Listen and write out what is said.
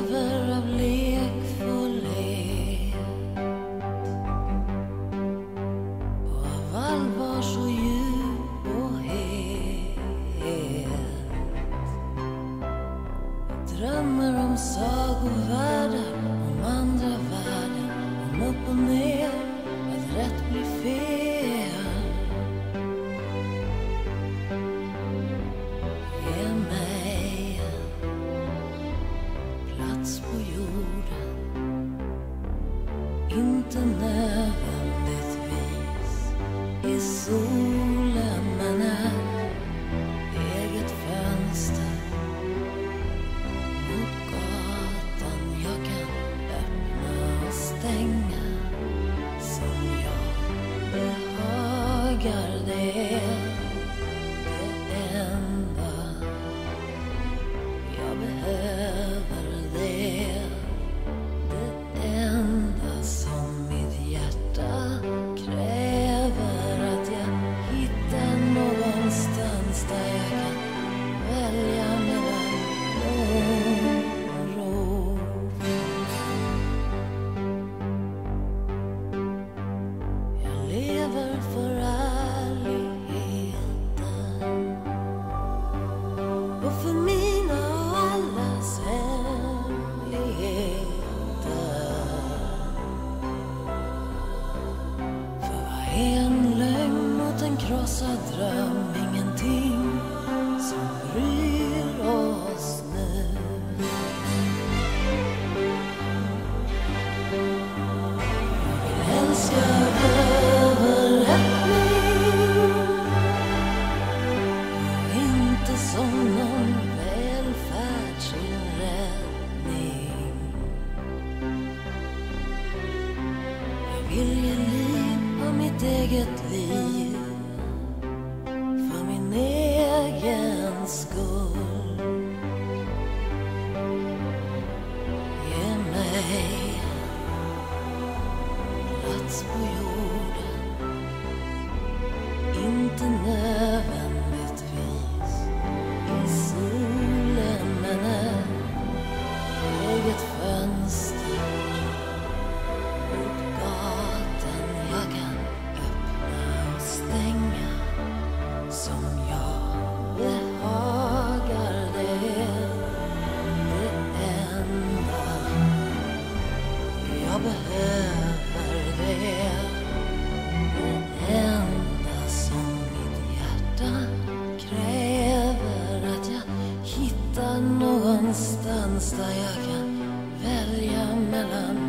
lever av lekfullhet och av allvar så djup och het. Drömmer om sagovärldar, om andra världar, om upp och ner, att rätt blir fel. Ge mig plats på jorden, inte nödvändigtvis i solen, men ett eget fönster mot gatan jag kan öppna och stänga som jag behagar. Det är det enda jag behöver, det enda som mitt hjärta kräver, att jag hittar någonstans där jag kan välja mellan lugn och ro. Jag lever för ärligheten och för mina och allas hemligheter. För vad är en lögn mot en krossad dröm? Ingenting som bryr oss nu. Jag vill älska överrättning och inte som någon välfärdsinrättning. Jag vill ge liv på mitt eget liv, för min egen skull. Ge mig plats på jorden, inte nödvändigtvis i solen, men ett eget fönster mot gatan jag kan öppna och stänga som jag behagar. Det enda jag behöver, det enda som mitt hjärta kräver, att jag hittar någonstans där jag kan välja mellan